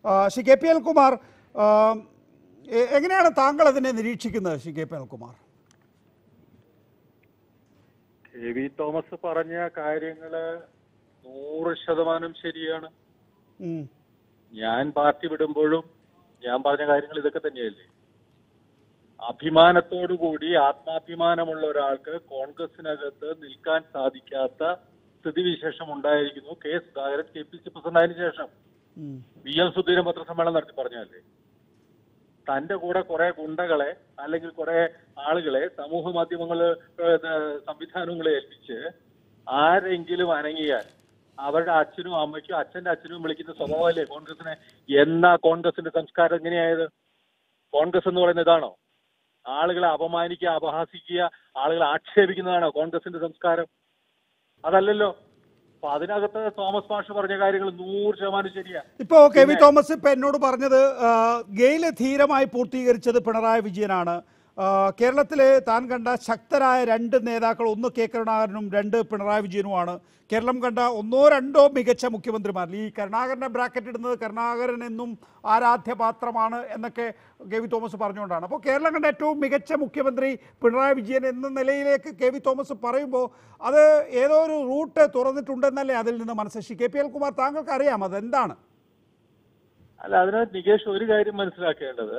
Shri K P Anilkumar, എങ്ങനെയാണ് താങ്കൾ അതിനെ നിരീക്ഷിക്കുന്നത്? Shri K P Anilkumar, K V Thomas പറഞ്ഞ കാര്യങ്ങള് 100% ശരിയാണ്. ഞാൻ പാർട്ടി വിടുമ്പോഴും ഞാൻ പറഞ്ഞ കാര്യങ്ങൾ ഇതൊക്കെ തന്നെയല്ലേ. അഭിമാനത്തോടുകൂടി ആത്മാഭിമാനമുള്ള ഒരാൾക്ക് കോൺഗ്രസിനകത്ത് നിൽക്കാൻ സാധിക്കാത്ത സ്ഥിതിവിശേഷം ഉണ്ടായിരിക്കുന്നു കെ സുധാകരൻ KPC പ്രസിഡന്റായതിനു ശേഷം. VM സുധീരൻ പത്രസമ്മേളനം നടത്തി പറഞ്ഞല്ലേ, തന്റെ കൂടെ കുറെ ഗുണ്ടകളെ അല്ലെങ്കിൽ കുറെ ആളുകളെ സമൂഹ മാധ്യമങ്ങള് സംവിധാനങ്ങളെ ഏൽപ്പിച്ച് ആരെങ്കിലും അനങ്ങിയാൽ അവരുടെ അച്ഛനും അമ്മയ്ക്കും അച്ഛന്റെ അച്ഛനും വിളിക്കുന്ന സ്വഭാവമല്ലേ കോൺഗ്രസിനെ. എന്നാ കോൺഗ്രസിന്റെ സംസ്കാരം എങ്ങനെയായത്? കോൺഗ്രസ് എന്ന് പറയുന്നത് ഇതാണോ? ആളുകളെ അപമാനിക്കുക, അപഹാസിക്കുക, ആളുകളെ ആക്ഷേപിക്കുന്നതാണോ കോൺഗ്രസിന്റെ സംസ്കാരം? അതല്ലല്ലോ. അപ്പൊ അതിനകത്ത് തോമസ് മാഷ് പറഞ്ഞ കാര്യങ്ങൾ 100% ശരിയാ. ഇപ്പോ കെ വി തോമസ് ഇപ്പൊ എന്നോട് പറഞ്ഞത് ഗെയില് ധീരമായി പൂർത്തീകരിച്ചത് പിണറായി വിജയനാണ്. കേരളത്തിലെ താൻ കണ്ട ശക്തരായ 2 നേതാക്കൾ, ഒന്ന് കെ കരുണാകരനും 2 പിണറായി വിജയനുമാണ്. കേരളം കണ്ട 1-2 മികച്ച മുഖ്യമന്ത്രിമാർ. ഈ കരുണാകരനെ ബ്രാക്കറ്റ് ഇടുന്നത് കരുണാകരൻ എന്നും ആരാധ്യപാത്രമാണ് എന്നൊക്കെ കെ വി തോമസ് പറഞ്ഞുകൊണ്ടാണ്. അപ്പോൾ കേരളം കണ്ട ഏറ്റവും മികച്ച മുഖ്യമന്ത്രി പിണറായി വിജയൻ എന്ന നിലയിലേക്ക് കെ വി തോമസ് പറയുമ്പോൾ അത് ഏതോ ഒരു റൂട്ട് തുറന്നിട്ടുണ്ടെന്നല്ലേ അതിൽ നിന്ന് മനസ്സിലാക്കി. കെ പി അനിൽകുമാർ, താങ്കൾക്ക് അറിയാം അതെന്താണ്? അല്ല, അതിനകത്ത് നികേഷ് ഒരു കാര്യം മനസ്സിലാക്കേണ്ടത്,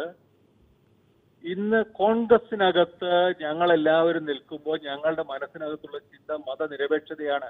ഇന്ന് കോൺഗ്രസിനകത്ത് ഞങ്ങളെല്ലാവരും നിൽക്കുമ്പോൾ ഞങ്ങളുടെ മനസ്സിനകത്തുള്ള ചിന്ത മതനിരപേക്ഷതയാണ്.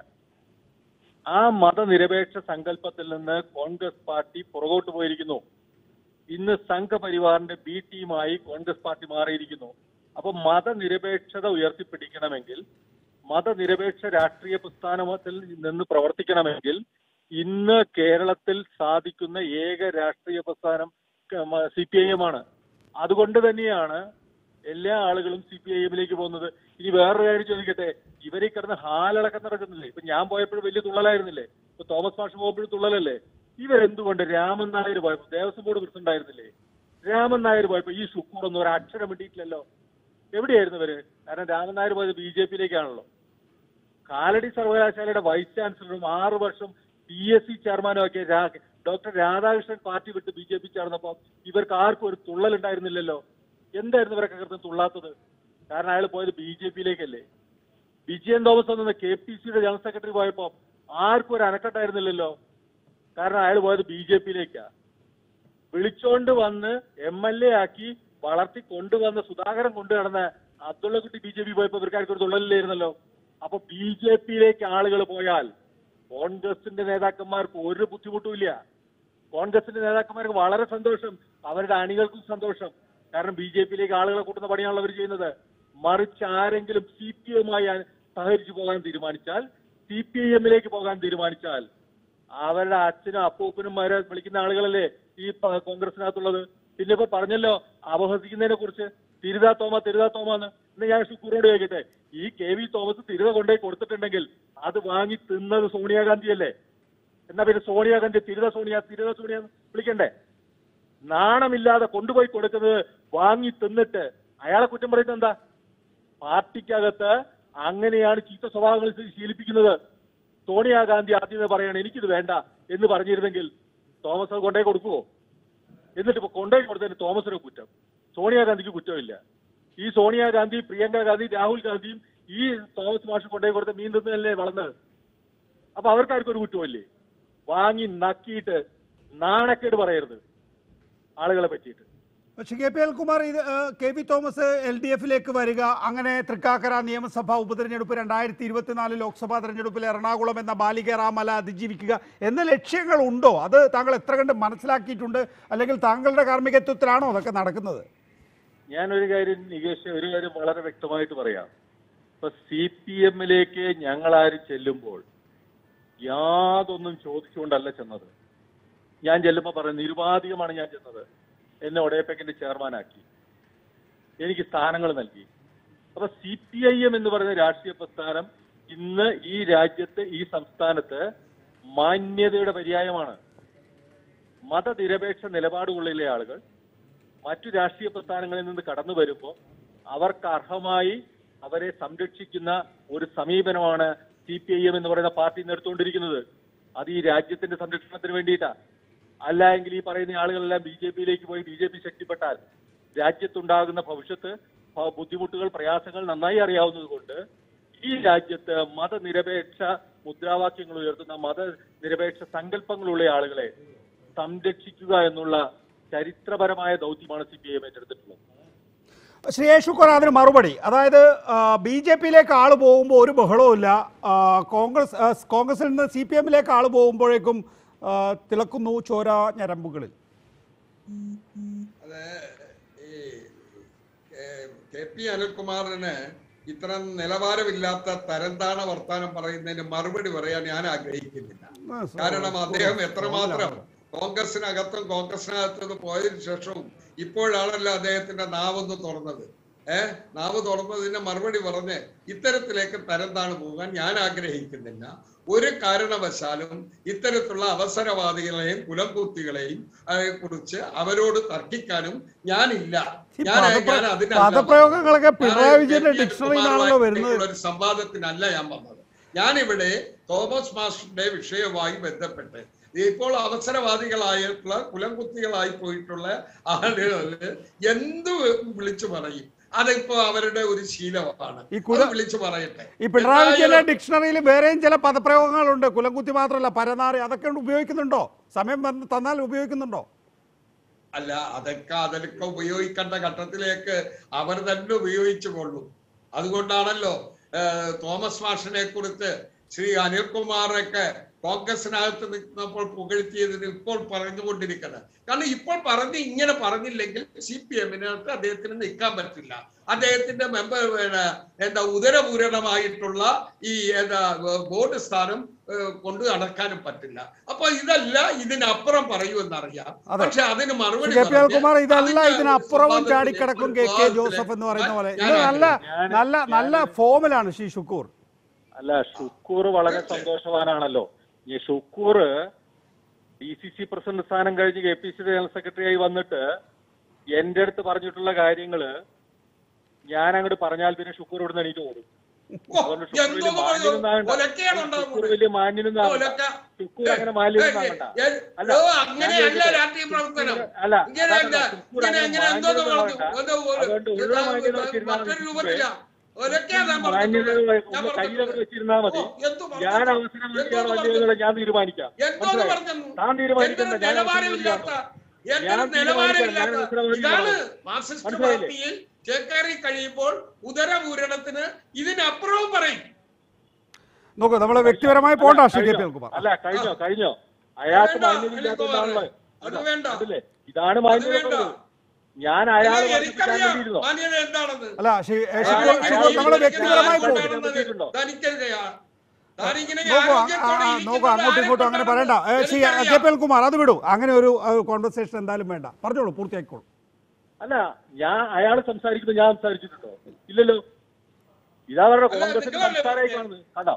ആ മതനിരപേക്ഷ സങ്കല്പത്തിൽ നിന്ന് കോൺഗ്രസ് പാർട്ടി പുറകോട്ട് പോയിരിക്കുന്നു. ഇന്ന് സംഘപരിവാറിന്റെ B ടീമായി കോൺഗ്രസ് പാർട്ടി മാറിയിരിക്കുന്നു. അപ്പൊ മതനിരപേക്ഷത ഉയർത്തിപ്പിടിക്കണമെങ്കിൽ, മതനിരപേക്ഷ രാഷ്ട്രീയ പ്രസ്ഥാനത്തിൽ നിന്ന് പ്രവർത്തിക്കണമെങ്കിൽ ഇന്ന് കേരളത്തിൽ സാധിക്കുന്ന ഏക രാഷ്ട്രീയ പ്രസ്ഥാനം CPIM ആണ്. അതുകൊണ്ട് തന്നെയാണ് എല്ലാ ആളുകളും CPIM-ലേക്ക് പോകുന്നത്. ഇനി വേറൊരു കാര്യം ചോദിക്കട്ടെ, ഇവരെ കിടന്ന് ഹാലടക്കം നടക്കുന്നില്ലേ? ഇപ്പൊ ഞാൻ പോയപ്പോഴും വലിയ തുള്ളലായിരുന്നില്ലേ? ഇപ്പൊ തോമസ് മാഷ് പോകുമ്പോഴും തുള്ളലല്ലേ? ഇവരെന്തുകൊണ്ട് രാമൻ നായർ പോയപ്പോ ദേവസ്വം ബോർഡ് പ്രസിഡന്റ് ആയിരുന്നില്ലേ? രാമൻ നായർ പോയപ്പോ ഈ ഷുക്കൂർ ഒന്നും ഒരു അക്ഷരം ഇട്ടിട്ടില്ലല്ലോ. എവിടെയായിരുന്നു ഇവര്? കാരണം രാമൻ നായർ പോയത് BJP-യിലേക്കാണല്ലോ. കാലടി സർവകലാശാലയുടെ വൈസ് ചാൻസലറും 6 വർഷം PSC ചെയർമാനും ഒക്കെ ഡോക്ടർ രാധാകൃഷ്ണൻ പാർട്ടി വിട്ട് BJP ചേർന്നപ്പോ ഇവർക്ക് ആർക്കും ഒരു തുള്ളൽ ഉണ്ടായിരുന്നില്ലല്ലോ. എന്തായിരുന്നു ഇവരൊക്കെ കിടന്ന് തുള്ളാത്തത്? കാരണം അയാൾ പോയത് BJP-യിലേക്കല്ലേ. വിജയൻ തോമസ് എന്ന KPC-യുടെ ജനറൽ സെക്രട്ടറി പോയപ്പോ ആർക്കും ഒരു അനക്കട്ടായിരുന്നില്ലല്ലോ. കാരണം അയാൾ പോയത് BJP-യിലേക്കാ. വിളിച്ചോണ്ട് വന്ന് MLA ആക്കി വളർത്തി കൊണ്ടുവന്ന് സുധാകരൻ കൊണ്ടു നടന്ന അബ്ദുള്ളക്കുട്ടി BJP പോയപ്പോ ഇവർക്കാർക്ക് ഒരു തുള്ളലില്ലായിരുന്നല്ലോ. അപ്പൊ BJP-യിലേക്ക് ആളുകൾ പോയാൽ കോൺഗ്രസിന്റെ നേതാക്കന്മാർക്ക് ഒരു ബുദ്ധിമുട്ടുമില്ല. കോൺഗ്രസിന്റെ നേതാക്കന്മാർക്ക് വളരെ സന്തോഷം, അവരുടെ അണികൾക്കും സന്തോഷം. കാരണം BJP-യിലേക്ക് ആളുകളെ കൂട്ടുന്ന പണിയാണല്ലോ അവർ ചെയ്യുന്നത്. മറിച്ച് ആരെങ്കിലും CPI-യുമായി സഹകരിച്ചു പോകാൻ തീരുമാനിച്ചാൽ, CPIM-ലേക്ക് പോകാൻ തീരുമാനിച്ചാൽ, അവരുടെ അച്ഛനും അപ്പൂപ്പനും വരെ വിളിക്കുന്ന ആളുകളല്ലേ ഈ കോൺഗ്രസിനകത്തുള്ളത്. പിന്നെ ഇപ്പൊ പറഞ്ഞല്ലോ അപഹസിക്കുന്നതിനെ കുറിച്ച്, തിരുതാ തോമാന്ന്. ഇന്ന് ഞാൻ ഷുക്കൂറിനോട് ചോദിക്കട്ടെ, ഈ KV തോമസ് തിരുത കൊണ്ടുപോയി കൊടുത്തിട്ടുണ്ടെങ്കിൽ അത് വാങ്ങി തിന്നത് സോണിയാഗാന്ധിയല്ലേ? എന്നാ പിന്നെ സോണിയാഗാന്ധി തിരുത സോണിയ വിളിക്കണ്ടേ? നാണമില്ലാതെ കൊണ്ടുപോയി കൊടുക്കുന്നത് വാങ്ങി തിന്നിട്ട് അയാളെ കുറ്റം പറയുന്നത് എന്താ? പാർട്ടിക്കകത്ത് അങ്ങനെയാണ് ചീത്ത സ്വഭാവങ്ങൾ ശീലിപ്പിക്കുന്നത്. സോണിയാഗാന്ധി ആദ്യം പറയണം എനിക്കിത് വേണ്ട എന്ന് പറഞ്ഞിരുന്നെങ്കിൽ തോമസ് അത് കൊണ്ടുപോയി കൊടുക്കുവോ? എന്നിട്ട് ഇപ്പൊ കൊണ്ടുപോയി കൊടുത്തതിന് തോമസിന് കുറ്റം, സോണിയാഗാന്ധിക്ക് കുറ്റമില്ല. ഈ സോണിയാഗാന്ധി, പ്രിയങ്ക ഗാന്ധി, രാഹുൽ ഗാന്ധിയും ഈ തോമസ് മാഷ് കൊണ്ടുപോയി കൊടുത്ത മീൻ തിന്നല്ലേ വളർന്നത്. അപ്പൊ അവർക്കാർക്കും ഒരു കുറ്റമല്ലേ? വാങ്ങി നക്കിയിട്ട് നാണക്കേട് പറയരുത് ആളുകളെ പറ്റിയിട്ട്. പക്ഷേ കെ പി അനിൽകുമാർ, ഇത് കെ വി തോമസ് LDF-ലേക്ക് വരിക, അങ്ങനെ തൃക്കാക്കര നിയമസഭാ ഉപതെരഞ്ഞെടുപ്പ്, 2024 ലോക്സഭാ തെരഞ്ഞെടുപ്പിൽ എറണാകുളം എന്ന ബാലികേറാമല അതിജീവിക്കുക എന്ന ലക്ഷ്യങ്ങൾ ഉണ്ടോ? അത് താങ്കൾ എത്ര കണ്ട് മനസ്സിലാക്കിയിട്ടുണ്ട്? അല്ലെങ്കിൽ താങ്കളുടെ കാർമ്മികത്വത്തിലാണോ അതൊക്കെ നടക്കുന്നത്? ഞാനൊരു കാര്യം നികേഷ്, ഒരു കാര്യം വളരെ വ്യക്തമായിട്ട് പറയാം. ഇപ്പൊ CPM-ലേക്ക് ഞങ്ങളാരും ചെല്ലുമ്പോൾ യാതൊന്നും ചോദിച്ചുകൊണ്ടല്ല ചെന്നത്. ഞാൻ ചെല്ലുമ്പോൾ പറയുന്നത് നിരുപാധികമാണ് ഞാൻ ചെന്നത്. എന്നെ ഒഡേപെക്കിന്റെ ചെയർമാനാക്കി, എനിക്ക് സ്ഥാനങ്ങൾ നൽകി. അപ്പൊ CPIM എന്ന് പറയുന്ന രാഷ്ട്രീയ പ്രസ്ഥാനം ഇന്ന് ഈ രാജ്യത്ത്, ഈ സംസ്ഥാനത്ത് മാന്യതയുടെ പര്യായമാണ്. മതനിരപേക്ഷ നിലപാടുകളിലെ ആളുകൾ മറ്റു രാഷ്ട്രീയ പ്രസ്ഥാനങ്ങളിൽ നിന്ന് കടന്നു വരുമ്പോൾ അവർക്ക് അർഹമായി അവരെ സംരക്ഷിക്കുന്ന ഒരു സമീപനമാണ് CPIM എന്ന് പറയുന്ന പാർട്ടി നേടുത്തുകൊണ്ടിരിക്കുന്നത്. അത് ഈ രാജ്യത്തിന്റെ സംരക്ഷണത്തിന് വേണ്ടിയിട്ടാ. അല്ലെങ്കിൽ ഈ പറയുന്ന ആളുകളെല്ലാം BJP-യിലേക്ക് പോയി BJP ശക്തിപ്പെട്ടാൽ രാജ്യത്തുണ്ടാകുന്ന ഭവിഷ്യത്ത്, ബുദ്ധിമുട്ടുകൾ, പ്രയാസങ്ങൾ നന്നായി അറിയാവുന്നത് കൊണ്ട് ഈ രാജ്യത്ത് മതനിരപേക്ഷ മുദ്രാവാക്യങ്ങൾ ഉയർത്തുന്ന മതനിരപേക്ഷ സങ്കല്പങ്ങളുള്ള ആളുകളെ സംരക്ഷിക്കുക എന്നുള്ള ചരിത്രപരമായ ദൗത്യമാണ് CPIM ഏറ്റെടുത്തിട്ടുള്ളത്. ശ്രീ ഷുക്കൂർ, അതിന് മറുപടി, അതായത് BJP-യിലേക്ക് ആൾ പോകുമ്പോൾ ഒരു ബഹളവുമില്ല, കോൺഗ്രസിൽ നിന്ന് CPM-ലേക്ക് ആൾ പോകുമ്പോഴേക്കും തിളക്കുന്നു ചോര ഞരമ്പുകളിൽ. അത് ഈ KP അനിൽകുമാറിന് ഇത്തരം നിലവാരമില്ലാത്ത തരംതാണ വർത്താനം പറയുന്നതിന് മറുപടി പറയാൻ ഞാൻ ആഗ്രഹിക്കുന്നില്ല. കാരണം അദ്ദേഹം എത്രമാത്രം കോൺഗ്രസിനകത്തും കോൺഗ്രസിനകത്തും പോയതിനു ശേഷവും ഇപ്പോഴാണല്ലോ അദ്ദേഹത്തിന്റെ നാവൊന്ന് തുറന്നത്. നാവ് തുറന്നതിന്റെ മറുപടി പറഞ്ഞ് ഇത്തരത്തിലേക്ക് തരംതാണ് പോകാൻ ഞാൻ ആഗ്രഹിക്കുന്നില്ല. ഒരു കാരണവശാലും ഇത്തരത്തിലുള്ള അവസരവാദികളെയും കുലംകൂത്തികളെയും കുറിച്ച് അവരോട് തർക്കിക്കാനും ഞാനില്ല. ഒരു സംവാദത്തിനല്ല ഞാൻ വന്നത്. ഞാനിവിടെ തോമസ് മാസ്റ്ററുടെ വിഷയവുമായി ബന്ധപ്പെട്ട് ഇപ്പോൾ അവസരവാദികളായിട്ടുള്ള കുലംകുത്തികളായി പോയിട്ടുള്ള ആളുകൾ എന്ത് വിളിച്ചു പറയും, അതിപ്പോ അവരുടെ ഒരു ശീലമാണ്, വിളിച്ചു പറയട്ടെ. ഈ പിണറായി വിജയന്റെ ഡിക്ഷണറിയിൽ വേറെയും ചില പദപ്രയോഗങ്ങളുണ്ട്, കുലംകുത്തി മാത്രമല്ല, പരനാറി, അതൊക്കെ ഉപയോഗിക്കുന്നുണ്ടോ? സമയം തന്നാൽ ഉപയോഗിക്കുന്നുണ്ടോ? അല്ല, അതൊക്കെ ഉപയോഗിക്കേണ്ട ഘട്ടത്തിലേക്ക് അവർ തന്നെ ഉപയോഗിച്ചു കൊള്ളും. അതുകൊണ്ടാണല്ലോ തോമസ് മാഷിനെ കുറിച്ച് ശ്രീ അനിൽകുമാറൊക്കെ കോൺഗ്രസിനകത്ത് നിൽക്കുന്നപ്പോൾ പുകഴ്ത്തിയതിന് ഇപ്പോൾ പറഞ്ഞുകൊണ്ടിരിക്കുന്നത്. കാരണം ഇപ്പോൾ ഇങ്ങനെ പറഞ്ഞില്ലെങ്കിൽ CPM-നകത്ത് അദ്ദേഹത്തിന് നിൽക്കാൻ പറ്റില്ല. അദ്ദേഹത്തിന്റെ ഉദരപൂരണമായിട്ടുള്ള ഈ ബോർഡ് സ്ഥാനം കൊണ്ടു നടക്കാനും പറ്റില്ല. അപ്പൊ ഇതല്ല, ഇതിനപ്പുറം പറയുമെന്നറിയാം. പക്ഷെ അതിന് മറുപടി ഇതിനപ്പുറവും ചാടിക്കിടക്കും KK ജോസഫ് എന്ന് പറയുന്ന പോലെ. നല്ല ഫോമിലാണ് ശ്രീ ഷുക്കൂർ. അല്ല, ഷുക്കൂർ വളരെ സന്തോഷവാനാണല്ലോ. ഈ ഷുക്കൂർ DCC പ്രസിഡന്റ് സ്ഥാനം കഴിഞ്ഞ് KPCC ജനറൽ സെക്രട്ടറി ആയി വന്നിട്ട് എന്റെ അടുത്ത് പറഞ്ഞിട്ടുള്ള കാര്യങ്ങള് ഞാൻ അങ്ങോട്ട് പറഞ്ഞാൽ പിന്നെ ഷുക്കൂർ ഇവിടെ നിന്ന് എണീറ്റ് ഓടും. ഷുക്കൂർ വലിയ മാന്യനൊന്നും ഷുക്കൂർ അങ്ങനെ മാന്യനൊന്നും അല്ല. അതുകൊണ്ട് ഉള്ള മാന്യത വെച്ചിരുന്നാ മതി. ഞാൻ അവസരം ഞാൻ തീരുമാനിക്കാം. താൻ തീരുമാനിക്കണ്ട, കഴിയുമ്പോൾ ഉദരപൂരണത്തിന് ഇതിനപ്പുറവും പറയും. നോക്കൂ, നമ്മളെ വ്യക്തിപരമായി പോകണ്ട. അല്ല, കഴിഞ്ഞോ അയാൾക്ക് മാന്യതയില്ലാത്തതാണല്ലോ. അതല്ലേ, ഇതാണ് മാന്യത. ഞാൻ അയാൾ അല്ല, നമ്മളെ വ്യക്തിപരമായി നോക്കൂ, അങ്ങോട്ടും ഇങ്ങോട്ടും അങ്ങനെ പറയണ്ട. KP കുമാർ, അത് വിടൂ. അങ്ങനെ ഒരു കോൺവെർസേഷൻ എന്തായാലും വേണ്ട. പറഞ്ഞോളൂ, പൂർത്തിയായിക്കോളൂ. അല്ല, ഞാൻ അയാൾ സംസാരിക്കുമ്പോൾ ഞാൻ സംസാരിച്ചിട്ടുണ്ടോ? ഇല്ലല്ലോ. ഇതവരുടെ കോൺഗ്രസിന്റെ സംസാരമായിട്ടാണ്. കണ്ടോ?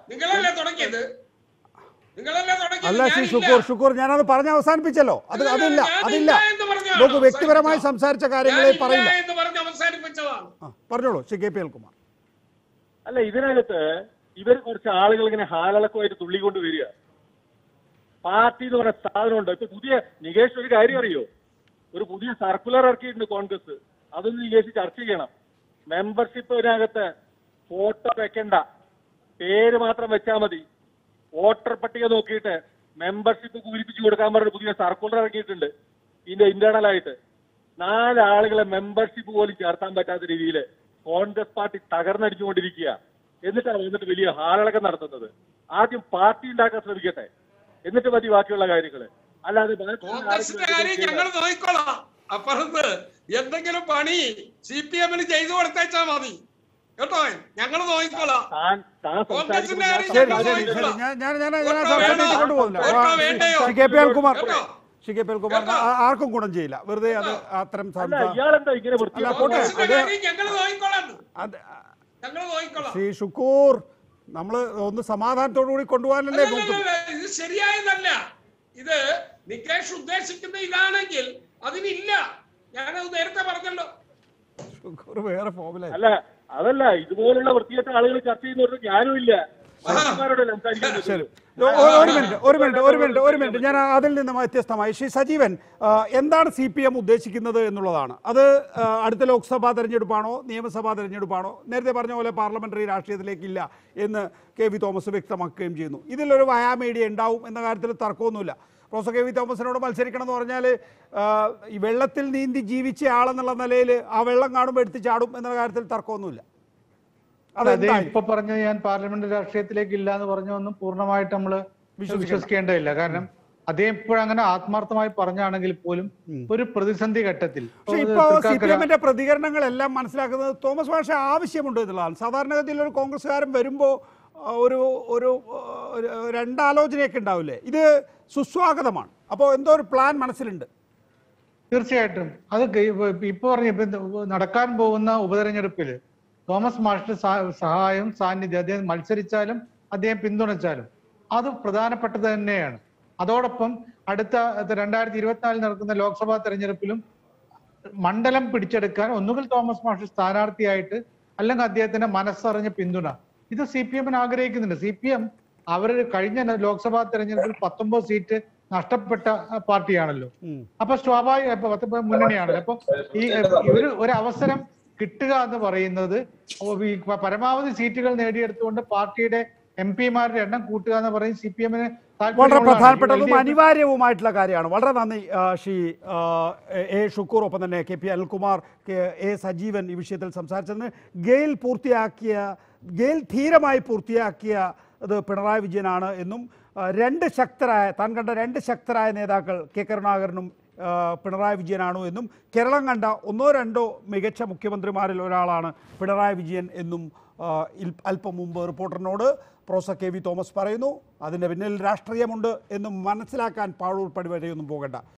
അല്ല ശ്രീ ഷുക്കൂർ, ഞാനത് പറഞ്ഞ് അവസാനിപ്പിച്ചല്ലോ. അതില്ല. നോക്കൂ, വ്യക്തിപരമായി സംസാരിച്ച കാര്യങ്ങളെ പറയില്ല. പറഞ്ഞോളൂ ശ്രീ KP കുമാർ. അല്ല, ഇതിനകത്ത് ഇവർ കുറച്ച് ആളുകൾ ഇങ്ങനെ ഹാലളക്കമായിട്ട് തുള്ളിക്കൊണ്ട് വരിക. പാർട്ടി എന്ന് പറഞ്ഞ സാധനമുണ്ട്. ഇപ്പൊ പുതിയ നികേഷ് ഒരു കാര്യം അറിയോ? ഒരു പുതിയ സർക്കുലർ ഇറക്കിയിട്ടുണ്ട് കോൺഗ്രസ്. അതൊന്ന് നികേഷ് ചർച്ച ചെയ്യണം. മെമ്പർഷിപ്പിനകത്ത് ഫോട്ടോ വെക്കണ്ട, പേര് മാത്രം വെച്ചാൽ മതി. വോട്ടർ പട്ടിക നോക്കിയിട്ട് മെമ്പർഷിപ്പ് പൂരിപ്പിച്ചു കൊടുക്കാൻ പറഞ്ഞ പുതിയ സർക്കുലർ ഇറക്കിയിട്ടുണ്ട്. ഇതിന്റെ ഇന്റേണൽ ആയിട്ട് 4 ആളുകളെ മെമ്പർഷിപ്പ് പോലും ചേർത്താൻ പറ്റാത്ത രീതിയിൽ കോൺഗ്രസ് പാർട്ടി തകർന്നടിച്ചുകൊണ്ടിരിക്കുക. എന്നിട്ട് വലിയ ഹാളളക്കം നടത്തുന്നത്. ആദ്യം പാർട്ടി ഉണ്ടാക്കാൻ ശ്രമിക്കട്ടെ, എന്നിട്ട് മതി ബാക്കിയുള്ള കാര്യങ്ങള്. അല്ലാതെ അപ്പുറത്ത് എന്തെങ്കിലും പണി CPM-ന് ചെയ്തു കൊടുത്തേച്ചാ മതി കേട്ടോ. ഞങ്ങൾ നോക്കിക്കോളാം. ആർക്കും ഗുണം ചെയ്യില്ല, വെറുതെ അത് അത്തരം. ശ്രീ ഷുക്കൂർ, നമ്മള് ഒന്ന് സമാധാനത്തോടു കൂടി കൊണ്ടുപോകാനല്ലേ നോക്കുന്നത്. ഇത് ശരിയായതല്ല. ഇത് നികേഷ് ഉദ്ദേശിക്കുന്ന ഇതാണെങ്കിൽ അതിനില്ല. ഞാനത് നേരത്തെ പറഞ്ഞല്ലോ. ഷുക്കൂർ വേറെ ഫോമിലായി. അല്ല, അതല്ല, ഇതുപോലുള്ള വൃത്തികെട്ട ആളുകൾ ചർച്ച ചെയ്യുന്നവർക്ക് ഞാനും ഇല്ല. മന്ത്രിമാരോട് സംസാരിക്കാൻ ശരി, ഒരു മിനിറ്റ് ഞാൻ അതിൽ നിന്ന് വ്യത്യസ്തമായി ശ്രീ സജീവൻ, എന്താണ് CPM ഉദ്ദേശിക്കുന്നത് എന്നുള്ളതാണ്. അത് അടുത്ത ലോക്സഭാ തെരഞ്ഞെടുപ്പാണോ നിയമസഭാ തെരഞ്ഞെടുപ്പാണോ? നേരത്തെ പറഞ്ഞ പോലെ പാർലമെന്ററി രാഷ്ട്രീയത്തിലേക്കില്ല എന്ന് KV തോമസ് വ്യക്തമാക്കുകയും ചെയ്യുന്നു. ഇതിലൊരു വയാമീഡിയ ഉണ്ടാവും എന്ന കാര്യത്തിൽ തർക്കമൊന്നുമില്ല. പ്രൊഫസർ KV തോമസിനോട് മത്സരിക്കണം എന്ന് പറഞ്ഞാൽ ഈ വെള്ളത്തിൽ നീന്തി ജീവിച്ച ആളെന്നുള്ള നിലയിൽ ആ വെള്ളം കാണുമ്പോൾ എടുത്ത് ചാടും എന്ന കാര്യത്തിൽ തർക്കമൊന്നുമില്ല. അതെ, ഇപ്പൊ പറഞ്ഞ ഞാൻ പാർലമെന്റ് രാഷ്ട്രീയത്തിലേക്ക് ഇല്ല എന്ന് പറഞ്ഞൊന്നും പൂർണ്ണമായിട്ട് നമ്മൾ വിശ്വസിക്കേണ്ടതില്ല. കാരണം അദ്ദേഹം ഇപ്പോഴങ്ങനെ ആത്മാർത്ഥമായി പറഞ്ഞാണെങ്കിൽ പോലും ഒരു പ്രതിസന്ധി ഘട്ടത്തിൽ ഇപ്പോ CPM-ന്റെ പ്രതികരണങ്ങളെല്ലാം മനസ്സിലാക്കുന്നത് തോമസ് മാഷെ ആവശ്യമുണ്ട് എന്നുള്ളതാണ്. സാധാരണഗതിയിൽ ഒരു കോൺഗ്രസ്സുകാരൻ വരുമ്പോൾ ഒരു രണ്ടാലോചനയൊക്കെ ഉണ്ടാവില്ലേ? ഇത് സുസ്വാഗതമാണ്. അപ്പോൾ എന്തോ ഒരു പ്ലാൻ മനസ്സിലുണ്ട്. തീർച്ചയായിട്ടും അത് ഇപ്പൊ പറഞ്ഞ നടക്കാൻ പോകുന്ന ഉപതെരഞ്ഞെടുപ്പിൽ തോമസ് മാഷിന്റെ സഹായം സാന്നിധ്യം, അദ്ദേഹം മത്സരിച്ചാലും അദ്ദേഹം പിന്തുണച്ചാലും അത് പ്രധാനപ്പെട്ടത് തന്നെയാണ്. അതോടൊപ്പം അടുത്ത 2024 നടക്കുന്ന ലോക്സഭാ തെരഞ്ഞെടുപ്പിലും മണ്ഡലം പിടിച്ചെടുക്കാൻ ഒന്നുകിൽ തോമസ് മാഷ് സ്ഥാനാർത്ഥിയായിട്ട് അല്ലെങ്കിൽ അദ്ദേഹത്തിന്റെ മനസ്സറിഞ്ഞ പിന്തുണ ഇത് CPM ആഗ്രഹിക്കുന്നുണ്ട്. CPM അവർ കഴിഞ്ഞ ലോക്സഭാ തെരഞ്ഞെടുപ്പിൽ 19 സീറ്റ് നഷ്ടപ്പെട്ട പാർട്ടിയാണല്ലോ. അപ്പൊ സ്വാഭാവിക മുന്നണിയാണല്ലോ. അപ്പൊ ഒരു അവസരം കിട്ടുക എന്ന് പറയുന്നത് പരമാവധി സീറ്റുകൾ നേടിയെടുത്തുകൊണ്ട് പാർട്ടിയുടെ MP-മാരുടെ എണ്ണം കൂട്ടുക എന്ന് പറയും CPM-ന് വളരെ പ്രധാനപ്പെട്ടതും അനിവാര്യവുമായിട്ടുള്ള കാര്യമാണ്. വളരെ നന്ദി ശ്രീ A. ഷുക്കൂർ, ഒപ്പം തന്നെ KP അനിൽകുമാർ, A. സജീവൻ ഈ വിഷയത്തിൽ സംസാരിച്ചതിന്. ഗെയിൽ ധീരമായി പൂർത്തിയാക്കിയ അത് പിണറായി വിജയനാണ് എന്നും താൻ കണ്ട രണ്ട് ശക്തരായ നേതാക്കൾ K. കരുണാകരനും പിണറായി വിജയനാണോ എന്നും കേരളം കണ്ട ഒന്നോ രണ്ടോ മികച്ച മുഖ്യമന്ത്രിമാരിൽ ഒരാളാണ് പിണറായി വിജയൻ എന്നും അല്പം മുമ്പ് റിപ്പോർട്ടറിനോട് പ്രൊഫസർ KV തോമസ് പറയുന്നു. അതിൻ്റെ പിന്നിൽ രാഷ്ട്രീയമുണ്ട് എന്നും മനസ്സിലാക്കാൻ പാഴൂർ പടി വരെയൊന്നും പോകണ്ട.